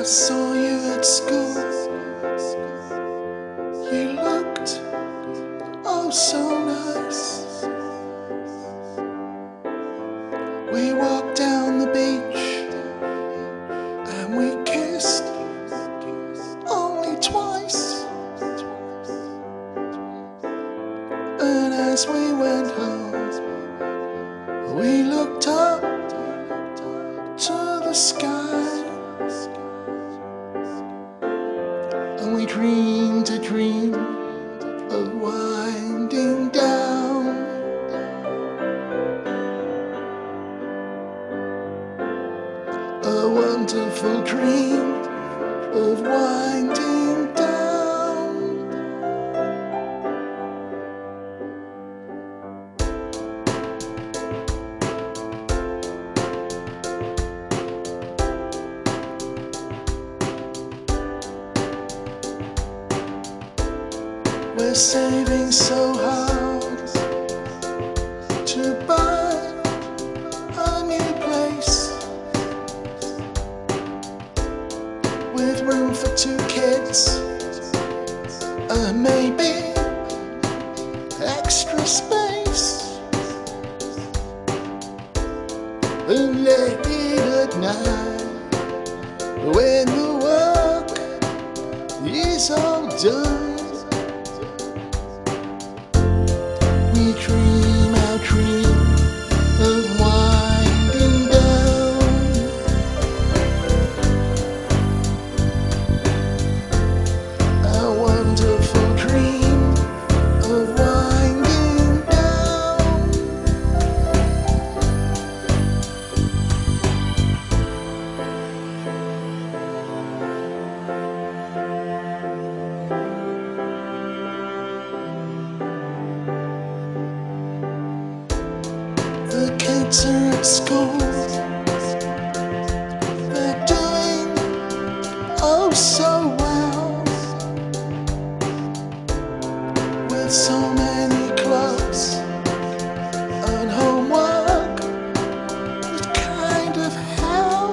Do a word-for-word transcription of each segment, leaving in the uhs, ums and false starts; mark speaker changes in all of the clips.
Speaker 1: saw you at school. You looked oh so nice. We walked down the beach and we kissed only twice. And as we went home, we looked up to the sky, and we dreamed a dream of winding down. A wonderful dream of winding down. We're saving so hard to buy a new place with room for two kids and maybe extra space. And late at night, when the work is all done, we dream our dream of winding down. A wonderful dream of winding down. The kids are at school. They're doing oh so well, with so many clubs and homework. It's kind of hell.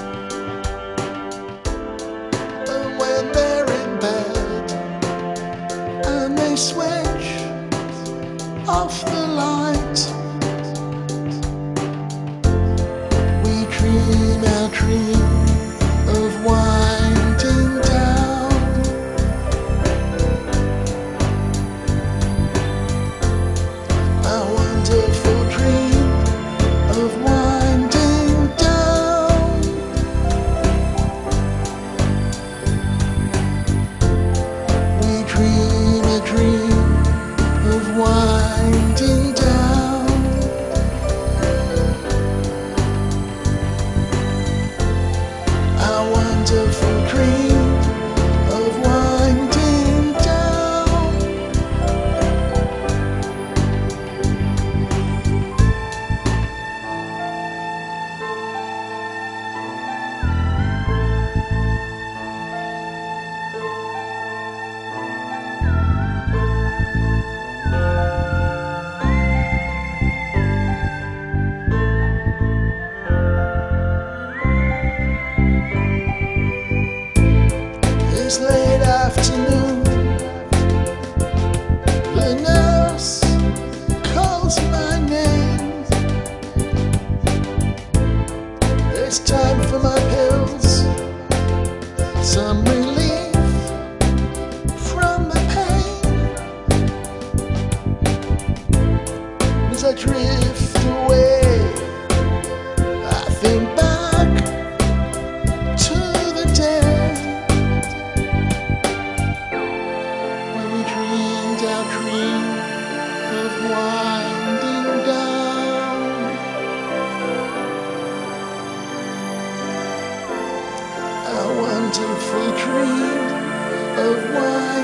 Speaker 1: And when they're in bed and they switch off the light, dream our dream of winding down. A wonderful dream of winding down. We dream a dream of winding down. A wonderful dream of winding down. It's late afternoon. The nurse calls my name. It's time for my pills, some relief from the pain. As I drift away, I think back to the day our dream of winding down. A wonderful dream of winding down.